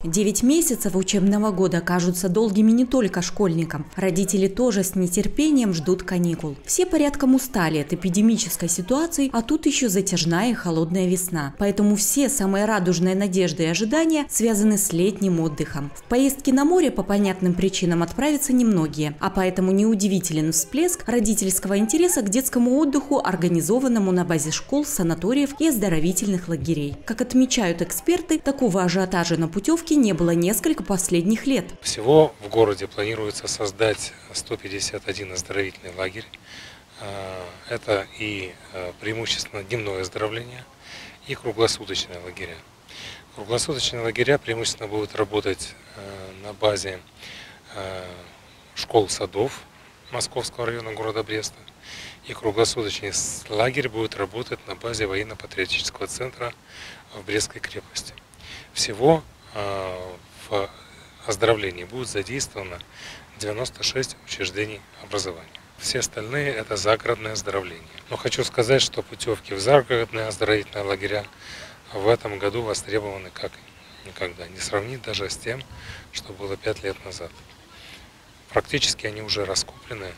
9 месяцев учебного года кажутся долгими не только школьникам. Родители тоже с нетерпением ждут каникул. Все порядком устали от эпидемической ситуации, а тут еще затяжная и холодная весна. Поэтому все самые радужные надежды и ожидания связаны с летним отдыхом. В поездки на море по понятным причинам отправятся немногие, а поэтому неудивителен всплеск родительского интереса к детскому отдыху, организованному на базе школ, санаториев и оздоровительных лагерей. Как отмечают эксперты, такого ажиотажа на путевке не было несколько последних лет. Всего в городе планируется создать 151 оздоровительный лагерь. Это и преимущественно дневное оздоровление, и круглосуточные лагеря. Круглосуточные лагеря преимущественно будут работать на базе школ-садов Московского района города Бреста. И круглосуточный лагерь будет работать на базе военно-патриотического центра в Брестской крепости. Всего в оздоровлении будет задействовано 96 учреждений образования. Все остальные – это загородное оздоровление. Но хочу сказать, что путевки в загородные оздоровительные лагеря в этом году востребованы как никогда. Не сравнить даже с тем, что было 5 лет назад. Практически они уже раскуплены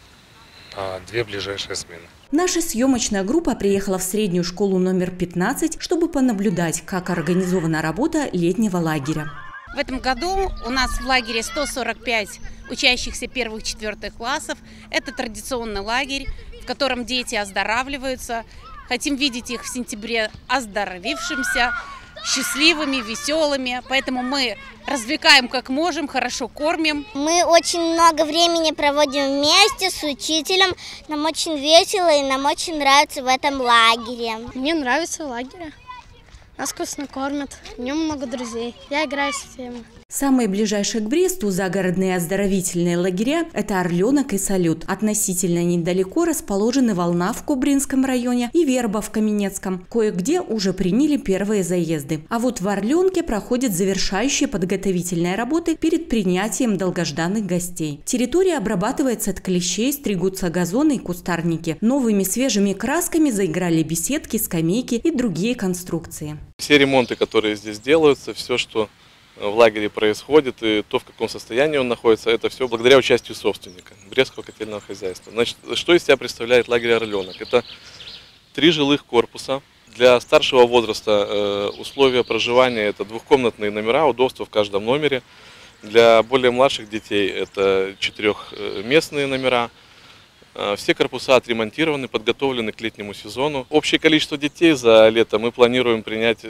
на 2 ближайшие смены. Наша съемочная группа приехала в среднюю школу номер 15, чтобы понаблюдать, как организована работа летнего лагеря. В этом году у нас в лагере 145 учащихся 1-4 классов. Это традиционный лагерь, в котором дети оздоравливаются. Хотим видеть их в сентябре оздоровившимся, счастливыми, веселыми. Поэтому мы развлекаем как можем, хорошо кормим. Мы очень много времени проводим вместе с учителем. Нам очень весело и нам очень нравится в этом лагере. Мне нравится в лагере. Нас вкусно кормят, в нем много друзей. Я играю с всеми. Самые ближайшие к Бресту загородные оздоровительные лагеря – это Орленок и Салют. Относительно недалеко расположены Волна в Кубринском районе и Верба в Каменецком. Кое-где уже приняли первые заезды. А вот в Орленке проходят завершающие подготовительные работы перед принятием долгожданных гостей. Территория обрабатывается от клещей, стригутся газоны и кустарники. Новыми свежими красками заиграли беседки, скамейки и другие конструкции. Все ремонты, которые здесь делаются, все, что в лагере происходит и то, в каком состоянии он находится, это все благодаря участию собственника, Брестского котельного хозяйства. Значит, что из себя представляет лагерь «Орленок»? Это 3 жилых корпуса. Для старшего возраста условия проживания – это 2-комнатные номера, удобства в каждом номере. Для более младших детей это 4-местные номера. Все корпуса отремонтированы, подготовлены к летнему сезону. Общее количество детей за лето мы планируем принять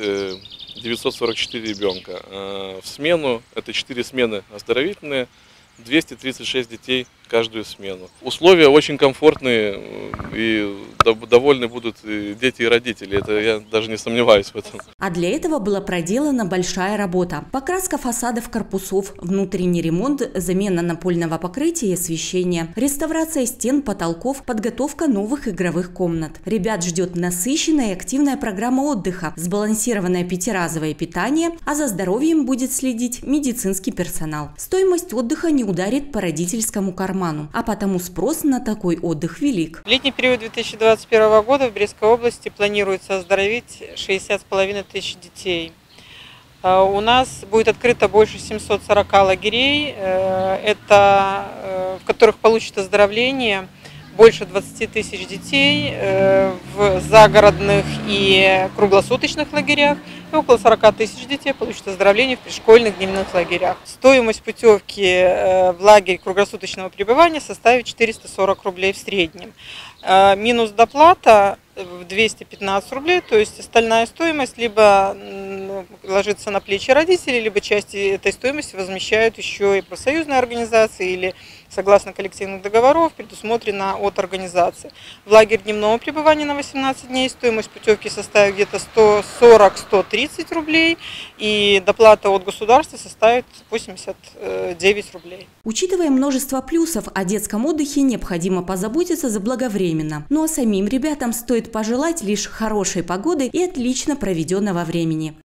944 ребенка. В смену, это 4 смены оздоровительные, 236 детей каждую смену. Условия очень комфортные и довольны будут и дети, и родители. Это я даже не сомневаюсь в этом. А для этого была проделана большая работа. Покраска фасадов корпусов, внутренний ремонт, замена напольного покрытия и освещения, реставрация стен, потолков, подготовка новых игровых комнат. Ребят ждет насыщенная и активная программа отдыха, сбалансированное 5-разовое питание, а за здоровьем будет следить медицинский персонал. Стоимость отдыха не ударит по родительскому карману, а потому спрос на такой отдых велик. В летний период 2021 года в Брестской области планируется оздоровить 60,5 тысяч детей. У нас будет открыто больше 740 лагерей, в которых получат оздоровление больше 20 тысяч детей в загородных и круглосуточных лагерях, и около 40 тысяч детей получат оздоровление в пришкольных дневных лагерях. Стоимость путевки в лагерь круглосуточного пребывания составит 440 рублей в среднем. Минус доплата в 215 рублей, то есть остальная стоимость либо ложится на плечи родителей, либо части этой стоимости возмещают еще и профсоюзные организации или согласно коллективных договоров предусмотрено от организации. В лагерь дневного пребывания на 18 дней стоимость путевки составит где-то 140-130 рублей, и доплата от государства составит 89 рублей. Учитывая множество плюсов, о детском отдыхе необходимо позаботиться заблаговременно. Ну а самим ребятам стоит пожелать лишь хорошей погоды и отлично проведенного времени.